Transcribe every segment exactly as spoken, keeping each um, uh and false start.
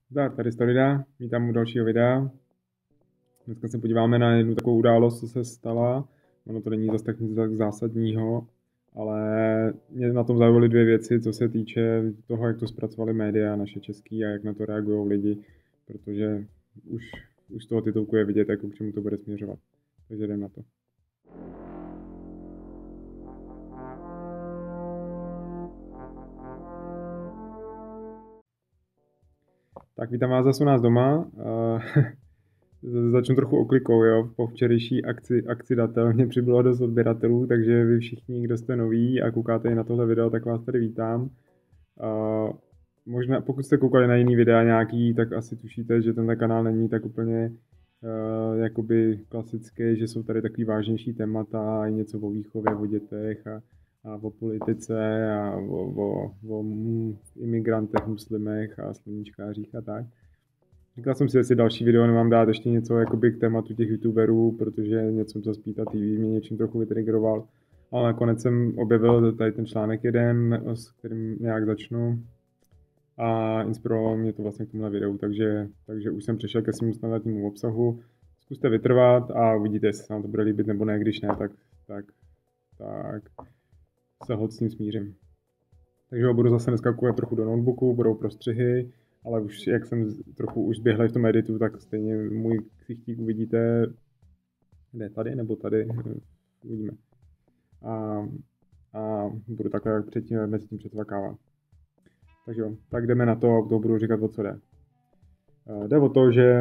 Zdar, tady Storida, vítám u dalšího videa. Dneska se podíváme na jednu takovou událost, co se stala. Ono to není zase tak nic tak zásadního, ale mě na tom zaujaly dvě věci, co se týče toho, jak to zpracovali média naše český a jak na to reagují lidi, protože už, už z toho titulku je vidět, jako k čemu to bude směřovat. Takže jdem na to. Tak vítám vás zase u nás doma. Začnu trochu oklikou, jo. Po včerejší akci, akci datel mě přibylo dost odběratelů, takže vy všichni, kdo jste noví a koukáte i na tohle video, tak vás tady vítám. Uh, možná, pokud jste koukali na jiný videa nějaký, tak asi tušíte, že tenhle kanál není tak úplně uh, jakoby klasický, že jsou tady takový vážnější témata, i něco o výchově, o dětech a, a o politice a o, o, o imigrantech, muslimech a sluníčkářích a tak. Říkal jsem si, jestli další video nemám dát ještě něco jakoby k tématu těch youtuberů, protože něco za Spíta T V mě něčím trochu vytriggeroval. Ale nakonec jsem objevil tady ten článek jeden, s kterým nějak začnu. A inspirovalo mě to vlastně k tomuhle videu, takže, takže už jsem přešel ke svému standardnímu obsahu. Zkuste vytrvat a uvidíte, jestli se vám to bude líbit nebo ne, když ne, tak, tak, tak se hod s tím smířím. Takže budu zase dneska koukat trochu do notebooku, budou prostřihy. Ale už, jak jsem trochu už zběhl v tom editu, tak stejně můj ksichtík uvidíte, kde tady nebo tady, uvidíme. A, a budu takhle jak předtím, mezi tím přecvakávat. Takže jo, tak jdeme na to, to budu říkat, o co jde. Jde o to, že,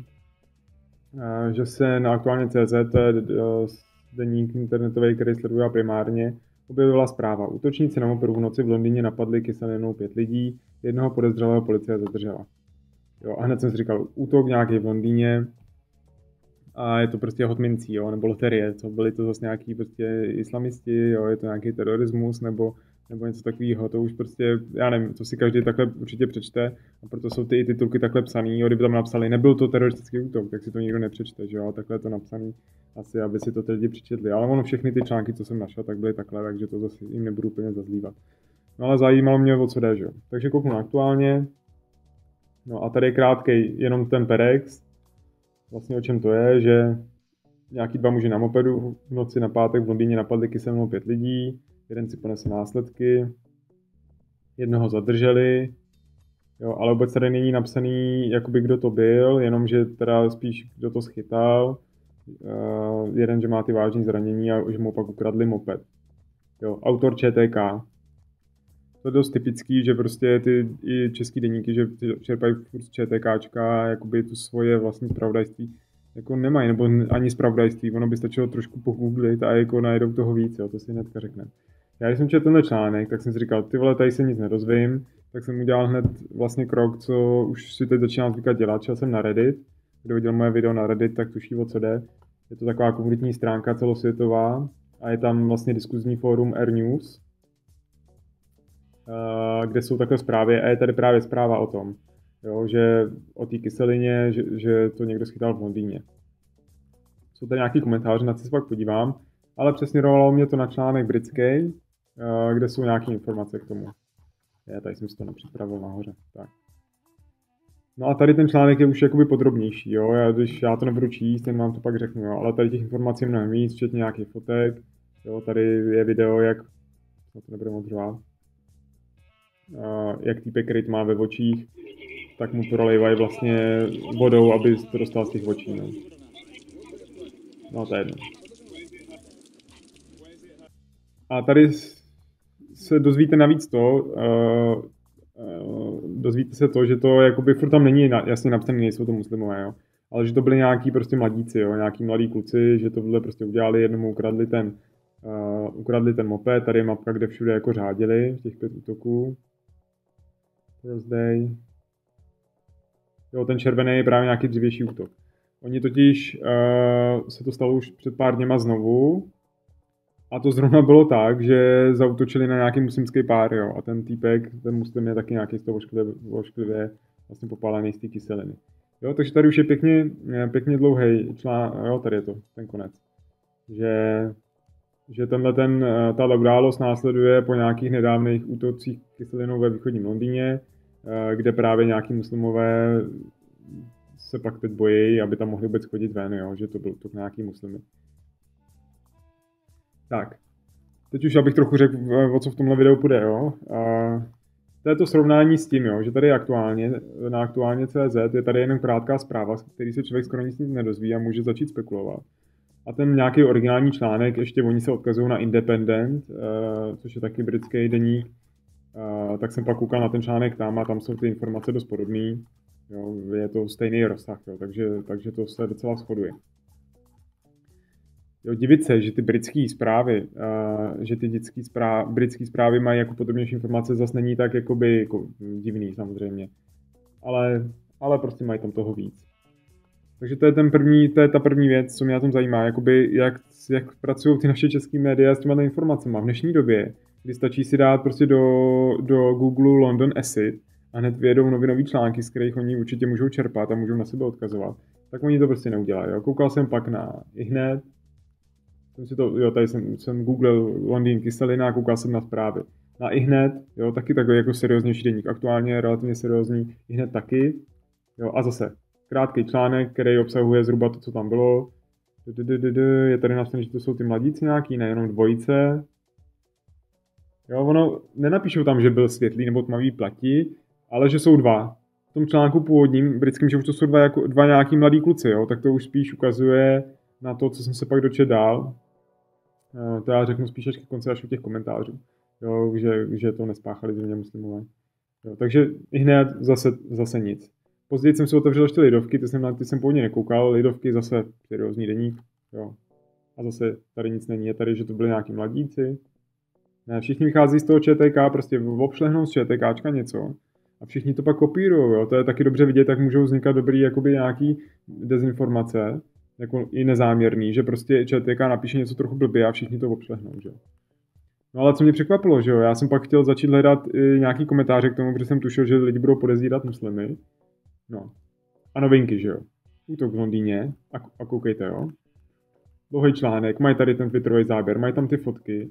že se na aktuálně tečka cé zet, to je deník internetový, který sleduji primárně, objevila zpráva. Útočníci na mopedu v noci v Londýně napadli kyselinou pět lidí, jednoho podezřelého policie zadržela. Jo, a hned jsem si říkal, útok nějaký v Londýně a je to prostě hotmincí, jo, nebo loterie, co byli to zase nějaký prostě islamisti, jo, je to nějaký terorismus, nebo, nebo něco takového, to už prostě, já nevím, to si každý takhle určitě přečte a proto jsou ty titulky takhle psaný, jo, kdyby tam napsali, nebyl to teroristický útok, tak si to nikdo nepřečte, že jo, takhle je to napsaný, asi, aby si to ty lidi přečetli, ale ono všechny ty články, co jsem našel, tak byly takhle, takže to zase jim nebudu úplně zazlívat. No ale zajímalo mě, o co jde, že jo. Takže kouknu aktuálně. No a tady je krátkej jenom ten perex. Vlastně o čem to je, že nějaký dva muži na mopedu v noci na pátek v Londýně napadli kyselinou pět lidí. Jeden si ponese následky. Jednoho zadrželi. Jo, ale vůbec tady není napsaný, jakoby kdo to byl, jenomže teda spíš kdo to schytal. Uh, jeden, že má ty vážné zranění a že mu pak ukradli moped. Jo, autor ČTK. To je dost typický, že prostě ty i český deníky, že čerpají furt z ČTKčka, jakoby tu svoje vlastní zpravodajství, jako nemají, nebo ani zpravodajství, ono by stačilo trošku pogooglit a jako najdou toho víc, jo, to si hnedka řekne. Já když jsem četl tenhle článek, tak jsem si říkal, ty vole, tady se nic nedozvím, tak jsem udělal hned vlastně krok, co už si teď začínám zvykat dělat, šel jsem na Reddit, kdo viděl moje video na Reddit, tak tuší, o co jde. Je to taková komunitní stránka celosvětová a je tam vlastně diskuzní fórum Air News, kde jsou takové zprávy a je tady právě zpráva o tom, jo, že o té kyselině, že, že to někdo schytal v Londýně. Jsou tady nějaký komentáře, na co se pak podívám, ale přesměrovalo mě to na článek britský, kde jsou nějaké informace k tomu. Já tady jsem si to nepřipravil nahoře. Tak. No a tady ten článek je už jakoby podrobnější, jo, já, když já to nebudu číst, ten vám to pak řeknu, jo, ale tady těch informací je mnohem víc, včetně nějakých fotek, jo, tady je video, jak, no to nebudeme odřovat, Uh, jak týpek, který to má ve očích, tak mu to rolejvají vlastně vodou, aby to dostal z těch očí. No, no to je jedno. A tady se dozvíte navíc to, uh, uh, dozvíte se to, že to jakoby furt tam není jasně napsané, nejsou to muslimové, jo. Ale že to byli nějaký prostě mladíci, jo, nějaký mladí kluci, že tohle prostě udělali, jednomu ukradli ten, uh, ukradli ten moped, tady je mapka, kde všude jako řádili těch pět útoků. Thursday. Jo, ten červený je právě nějaký dřívější útok. Oni totiž uh, se to stalo už před pár dněma znovu a to zrovna bylo tak, že zaútočili na nějaký muslimský pár, jo, a ten týpek, ten muslim je taky nějaký z toho ošklivě, ošklivě vlastně popálený z té kyseliny. Jo, takže tady už je pěkně, pěkně dlouhý člán, jo, tady je to, ten konec. Že, že tenhle ten, tahle událost následuje po nějakých nedávných útocích kyselinou ve východním Londýně. kde právě nějaký muslimové se pak teď bojí, aby tam mohli vůbec chodit ven, jo? Že to byl to nějaký muslimy. Tak, teď už abych trochu řekl, o co v tomhle videu půjde, jo. A to je to srovnání s tím, jo, že tady aktuálně, na aktuálně tečka cé zet je tady jenom krátká zpráva, z který se člověk skoro nic nedozví a může začít spekulovat. A ten nějaký originální článek, ještě oni se odkazují na Independent, což je taky britský deník, tak jsem pak koukal na ten článek tam a tam jsou ty informace dost podobný. Jo, je to stejný rozsah, jo, takže, takže to se docela shoduje. Jo, divit se, že ty britské zprávy, uh, že ty zprávy, britské zprávy mají jako podobnější informace, zase není tak jakoby, jako divný samozřejmě. Ale, ale prostě mají tam toho víc. Takže to je, ten první, to je ta první věc, co mě na tom zajímá, jakoby jak, jak pracují ty naše české média s těma informacemi. V dnešní době, kdy stačí si dát prostě do, do Google London Acid a hned vyjedou novinové články, z kterých oni určitě můžou čerpat a můžou na sebe odkazovat, tak oni to prostě neudělají. Jo. Koukal jsem pak na ihned, jsem si to, jo, tady jsem, jsem googlil Londýn kyselina a koukal jsem na zprávy. Na ihned, jo, taky takový jako serióznější deník, aktuálně relativně seriózní, ihned taky, jo, a zase krátký článek, který obsahuje zhruba to, co tam bylo. Je tady napsané, že to jsou ty mladíci nějaký, nejenom dvojice. Jo, ono, nenapíšou tam, že byl světlý nebo tmavý plati, ale že jsou dva. V tom článku původním britským, že už to jsou dva, jako, dva nějaký mladí kluci, jo, tak to už spíš ukazuje na to, co jsem se pak dočetl dál. To já řeknu spíš až ke konci až u těch komentářů, jo, že, že to nespáchali zřejmě muslimové. Jo, takže hned zase, zase nic. Později jsem si otevřel ještě Lidovky, ty jsem, na ty jsem původně nekoukal, Lidovky zase seriózní deník, jo. A zase tady nic není, je tady, že to byly nějaký mladíci. Ne, všichni vychází z toho ČTK, prostě obšlehnou z ČTKčka něco a všichni to pak kopírujou, jo. To je taky dobře vidět, jak můžou vznikat dobrý jakoby nějaký dezinformace, jako i nezáměrný, že prostě ČTK napíše něco trochu blbě a všichni to obšlehnou, že jo. No ale co mě překvapilo, že jo, já jsem pak chtěl začít hledat i nějaký komentáře k tomu, protože jsem tušil, že lidi budou podezírat muslimy. No. A novinky, že jo. Útok v Londýně. A, a koukejte, jo. Dlouhý článek, mají tady ten twitterový záběr, mají tam ty fotky.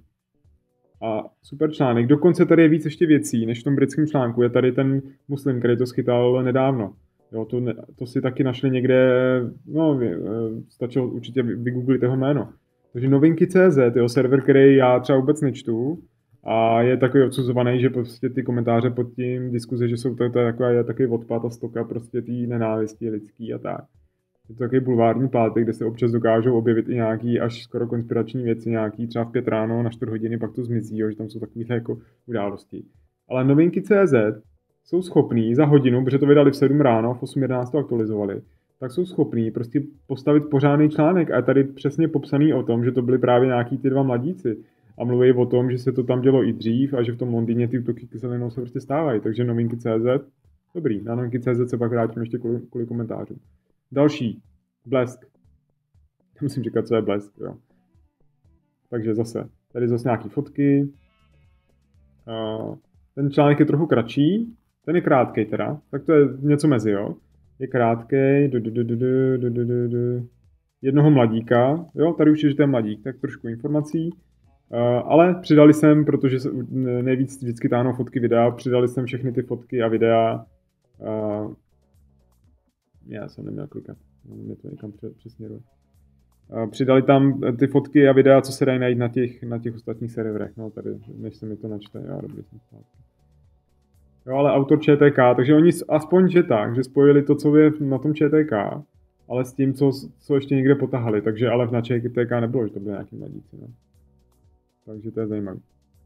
A super článek. Dokonce tady je víc ještě věcí, než v tom britském článku. Je tady ten muslim, který to schytal nedávno. Jo, to, ne, to si taky našli někde, no, stačilo určitě vygooglit jeho jméno. Takže novinky tečka cé zet, jo, server, který já třeba vůbec nečtu a je takový odsuzovaný, že prostě ty komentáře pod tím diskuze, že jsou to, to je, je takový odpad a stoka prostě tý nenávisti lidský a tak. Je to takový bulvární pátek, kde se občas dokážou objevit i nějaký až skoro konspirační věci, nějaký třeba v pět ráno na čtyři hodiny, pak to zmizí, jo, že tam jsou takovéhle jako události. Ale novinky tečka cé zet jsou schopní za hodinu, protože to vydali v sedm ráno, v osm jedenáct to aktualizovali, tak jsou schopní prostě postavit pořádný článek a je tady přesně popsaný o tom, že to byly právě nějaký ty dva mladíci a mluví o tom, že se to tam dělo i dřív a že v tom Londýně ty útoky kyselinou se prostě stávají. Takže novinky tečka cé zet, dobrý, na novinky tečka cé zet se pak vrátím ještě kvůli, kvůli komentářů. Další, Blesk. Musím říkat, co je Blesk, jo. Takže zase, tady zase nějaký fotky. Uh, ten článek je trochu kratší, ten je krátkej teda, tak to je něco mezi, jo. Je krátkej, du, du, du, du, du, du, du, du. Jednoho mladíka, jo, tady už je, že to je mladík, tak trošku informací. Uh, ale přidali jsem, protože se nejvíc vždycky táhnou fotky videa, přidali jsem všechny ty fotky a videa. Uh, já jsem neměl klikat, mě to někam přesměruje. Uh, přidali tam ty fotky a videa, co se dají najít na těch, na těch ostatních serverech, no tady, než se mi to načte, já dobrý jsem zpátky. Jo, ale autor ČTK, takže oni aspoň že tak, že spojili to, co je na tom ČTK, ale s tím, co, co ještě někde potahali, takže ale na ČTK nebylo, že to byly nějaký mladíci, no. Takže to je zajímavé.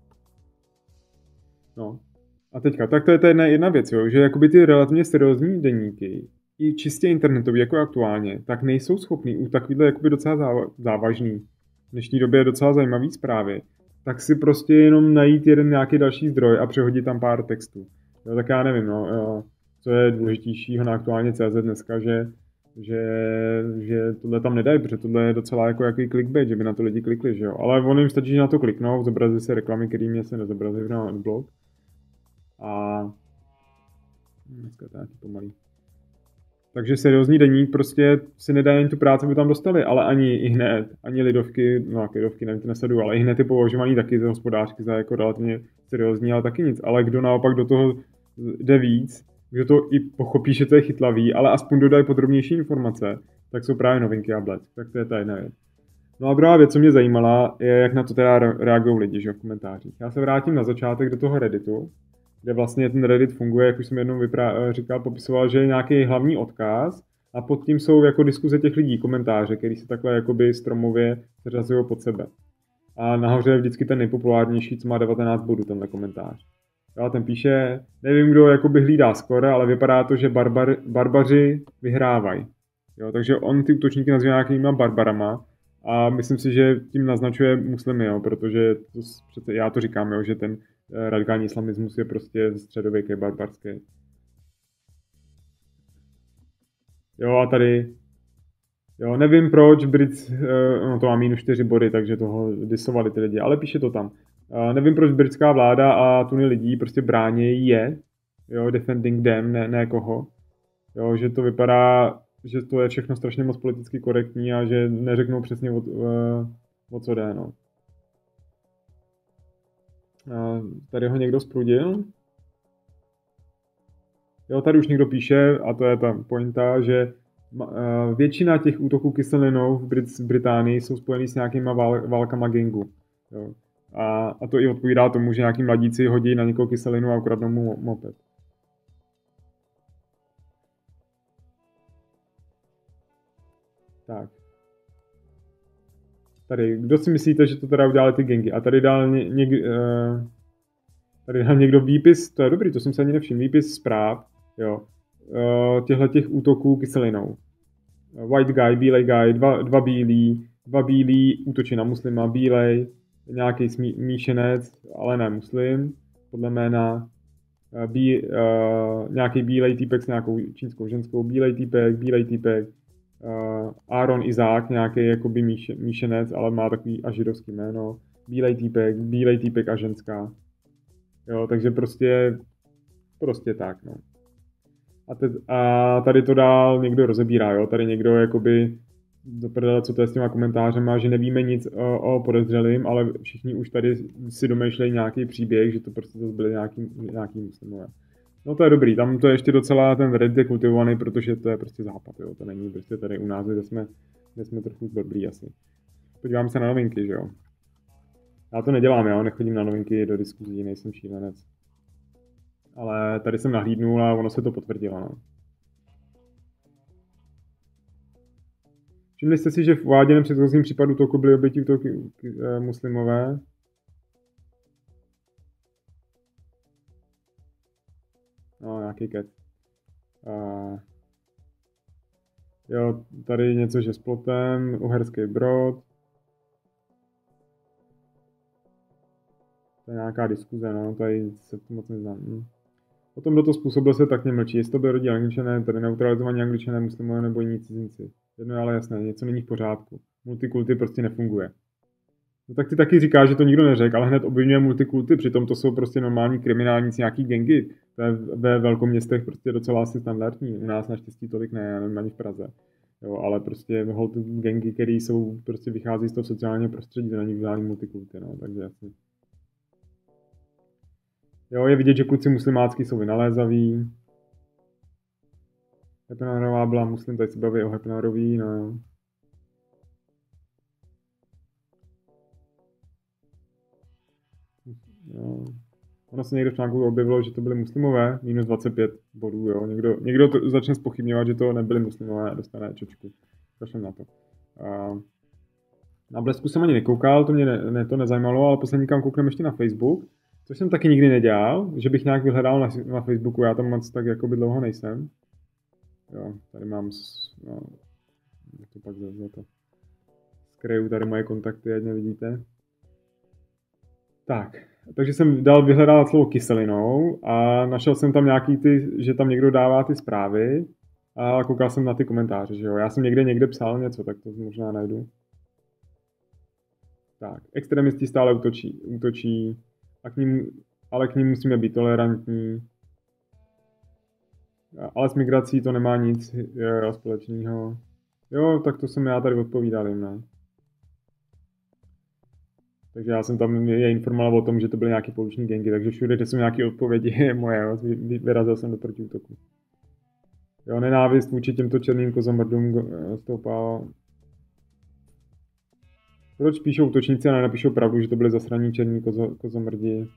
No. A teďka, tak to je ta jedna, jedna věc, jo, že jakoby ty relativně seriózní deníky, i čistě internetový, jako aktuálně, tak nejsou schopný u takovýhle jakoby docela závažný, v dnešní době docela zajímavý zprávy, tak si prostě jenom najít jeden nějaký další zdroj a přehodit tam pár textů. Jo, tak já nevím, no, jo, co je důležitějšího na aktuálně tečka cé zet dneska, že, že, že tohle tam nedají, protože tohle je docela jako jaký clickbait, že by na to lidi klikli, že jo. Ale ono jim stačí, že na to kliknou, zobrazí se reklamy, které mě se nezobrazí na blog. A dneska to je nějaký pomalý. Takže seriózní deník prostě si nedají ani tu práci, aby tam dostali, ale ani i hned, ani Lidovky, no Lidovky nevím, ty nesleduju, ale i hned je považovaný taky za hospodářky, za jako relativně seriózní, ale taky nic. Ale kdo naopak do toho jde víc, kdo to i pochopí, že to je chytlavý, ale aspoň dodají podrobnější informace, tak jsou právě novinky a blesk. Tak to je ta jedna věc. No a druhá věc, co mě zajímala, je, jak na to teda reagují lidi, že v komentářích. Já se vrátím na začátek do toho Redditu, kde vlastně ten Reddit funguje, jak už jsem jednou vyprá- říkal, popisoval, že je nějaký hlavní odkaz a pod tím jsou jako diskuze těch lidí, komentáře, který se takhle jakoby stromově seřazují pod sebe. A nahoře je vždycky ten nejpopulárnější, co má devatenáct bodů, tenhle komentář. Jo, ten píše, nevím, kdo jakoby hlídá skoro, ale vypadá to, že barbar, barbaři vyhrávají. Jo, takže on ty útočníky nazývá nějakýma barbarama a myslím si, že tím naznačuje muslimy, jo, protože to, přece já to říkám, jo, že ten radikální islamismus je prostě středověký, barbarský. Jo, a tady, jo, nevím proč, Brit, no to má minus čtyři body, takže toho disovali ty lidi, ale píše to tam. Nevím, proč britská vláda a tuny lidí prostě brání je, jo, defending them, ne, ne koho. Jo, že to vypadá, že to je všechno strašně moc politicky korektní a že neřeknou přesně o, o co jde, no. Tady ho někdo sprudil. Jo, tady už někdo píše, a to je ta pointa, že většina těch útoků kyselinou v, Brit- v Británii jsou spojený s nějakýma vál- válkama gangu. Jo. A, a to i odpovídá tomu, že nějaký mladíci hodí na někoho kyselinu a ukradnou mu moped. Tak. Tady, kdo si myslíte, že to teda udělali ty gangy? A tady dal, ně, něk, uh, tady dal někdo výpis, to je dobrý, to jsem se ani nevšiml, výpis zpráv, jo, uh, těchto těch útoků kyselinou. White guy, bílej guy, dva, dva bílí, dva bílí útočí na muslima, bílej, nějaký smíšenec, ale ne muslim, podle jména, bí, uh, nějaký bílej týpek s nějakou čínskou ženskou, bílej týpek, bílej týpek, uh, Aaron Izák, nějaký jakoby míš, míšenec, ale má takový až židovský jméno, bílej týpek, bílej týpek a ženská. Jo, takže prostě, prostě tak, no. A, te, a tady to dál někdo rozebírá, jo, tady někdo jakoby do prdele, co to je s těma komentářema, že nevíme nic o, o podezřelým, ale všichni už tady si domýšlejí nějaký příběh, že to prostě to byly nějaký, nějaký muslimové. No to je dobrý, tam to je ještě docela ten Reddit je kultivovaný, protože to je prostě západ, jo, to není prostě tady u nás, kde jsme, kde jsme trochu blblí asi. Podívám se na novinky, že jo. Já to nedělám, jo, nechodím na novinky do diskuzí, nejsem šílenec. Ale tady jsem nahlídnul a ono se to potvrdilo, no. Všimli jste si, že v uváděném předchozím případu útoku byly oběti útoky muslimové? No, nějaký ket. Uh, jo, tady něco, že s plotem, Uherský Brod. To je nějaká diskuze, no, tady se to moc neznám. Hm. O tom, kdo to způsobil, se tak nemlčí. Jestli to by rodí Angličané, tedy neutralizovaní Angličané, muslimové nebo jiní cizinci. Jedno je ale jasné, něco není v pořádku. Multikulty prostě nefunguje. No tak ty taky říká, že to nikdo neřekl, ale hned obvinuje multikulty, přitom to jsou prostě normální kriminálníci, nějaký gangy. To je ve velkoměstech prostě docela asi standardní. U nás naštěstí tolik ne, já nevím, ani v Praze. Jo, ale prostě hold gangy, které jsou, prostě vychází z toho sociálního prostředí, to není žádný multikulty, no, takže jasně. Jo, je vidět, že kluci muslimácký jsou vynalézaví. Hepnarová byla muslim, tady se baví o Hepnarový, no. Jo. Ono se někdo v článku objevilo, že to byly muslimové, minus dvacet pět bodů, jo. Někdo, někdo to začne zpochybňovat, že to nebyly muslimové a dostane čočku. Kašlem na to. A na Blesku jsem ani nekoukal, to mě ne, ne, to nezajímalo, ale poslední kam kouknem ještě na Facebook, což jsem taky nikdy nedělal, že bych nějak vyhledal na, na Facebooku, já tam moc tak jakoby dlouho nejsem. Jo, tady mám, no, to pak za to skryju tady moje kontakty, ať nevidíte. Tak, takže jsem dal vyhledat slovo kyselinou a našel jsem tam nějaký ty, že tam někdo dává ty zprávy a koukal jsem na ty komentáře, že jo. Já jsem někde někde psal něco, tak to možná najdu. Tak, extremisti stále útočí, útočí a k ním, ale k ním musíme být tolerantní. Ale s migrací to nemá nic jo, společného. Jo, tak to jsem já tady odpovídal jim, ne? Takže já jsem tam je informoval o tom, že to byly nějaký pouliční gangy, takže všude, kde jsou nějaké odpovědi moje, jo, vyrazil jsem do protiútoku. Jo, nenávist vůči těmto černým kozomrdům stoupá. Proč píšou útočníci a nenapíšou pravdu, že to byly zasraní černí kozo, kozomrdi?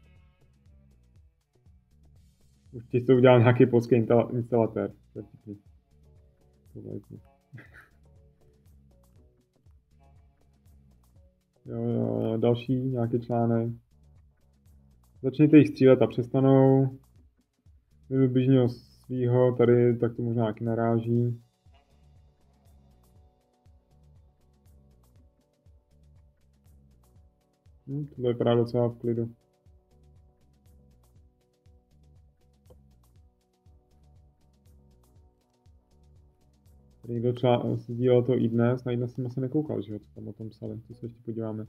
Určitě to udělal nějaký polský instalatér. Jo, jo, další nějaký článek. Začněte jich střílet a přestanou. Kdyby běžného svýho, tady tak to možná nějaký naráží. Hm, tohle vypadá docela v klidu. Tady někdo třeba sdílel to i dnes, na dnes jsem asi nekoukal, že jo, co tam o tom psali, to se ještě podíváme.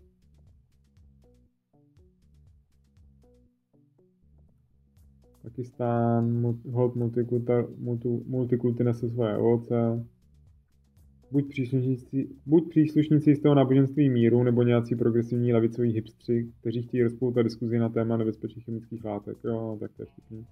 Pakistán, hold multikulty nese svoje ovoce. Buď příslušníci, buď příslušníci z toho náboženství míru, nebo nějací progresivní levicoví hipstři, kteří chtějí rozpoutat diskuzi na téma nebezpečných chemických látek. Jo, tak to je vtipný.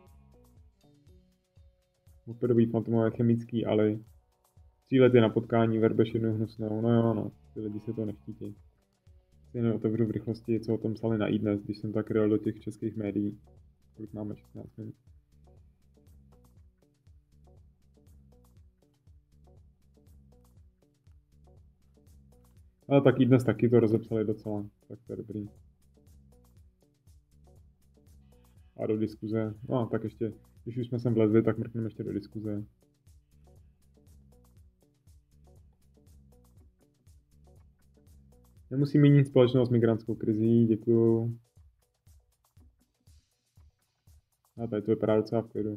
Mopedový fantomové chemický ali. Tří let je na potkání, verbeš jednou hnusnou. No jo, no, ty lidi se to neštítí. Si jen otevřu v rychlosti, co o tom psali na iDnes, když jsem tak ryl do těch českých médií. Kolik máme šestnáct minut. Ale tak iDnes taky to rozepsali docela, tak to je dobrý. A do diskuze, no tak ještě, když už jsme sem vlezli, tak mrkneme ještě do diskuze. Nemusí mít nic společného s migrantskou krizí, děkuju. A tady to vypadá docela v klidu.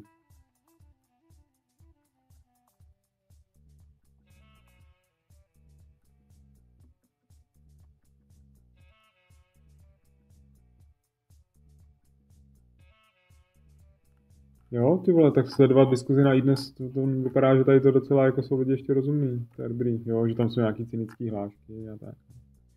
Jo, ty vole, tak sledovat diskuzi na iDnes, to, to vypadá, že tady to docela jako jsou lidi ještě rozumný. To je dobrý, jo, že tam jsou nějaký cynický hlášky a tak.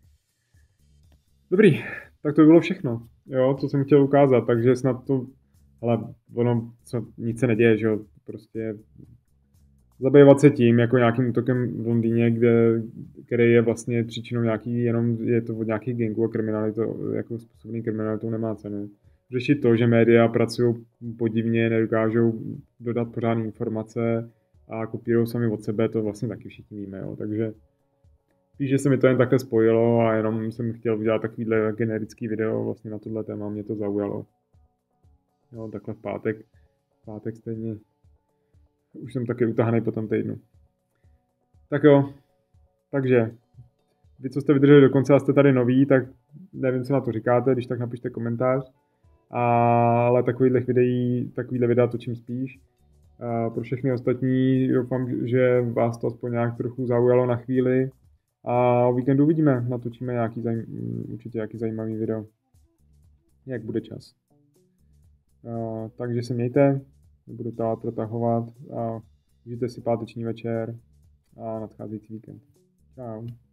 Dobrý, tak to by bylo všechno, jo, co jsem chtěl ukázat, takže snad to, ale ono, co, nic se neděje, že jo, prostě zabývat se tím, jako nějakým útokem v Londýně, kde, který je vlastně příčinou nějaký, jenom je to od nějakých gangů a kriminalitou, jako způsobný kriminalitou nemá cenu. Řešit to, že média pracují podivně, nedokážou dodat pořádné informace a kopírují sami od sebe, to vlastně taky všichni víme, jo. Takže víš, že se mi to jen takhle spojilo a jenom jsem chtěl udělat takovýhle generický video vlastně na tohle téma, mě to zaujalo. Jo, takhle v pátek, v pátek stejně, už jsem taky utahaný po tom týdnu. Tak jo, takže vy, co jste vydrželi do konce a jste tady noví, tak nevím, co na to říkáte, když tak napište komentář. Ale takovýhle videí, takovýhle videa točím spíš. A pro všechny ostatní doufám, že vás to aspoň nějak trochu zaujalo na chvíli. A o víkendu uvidíme, natočíme nějaký zajím, určitě nějaký zajímavý video. Jak bude čas. A, takže se mějte, nebudu to protahovat a užijte si páteční večer a nadcházející víkend. Čau.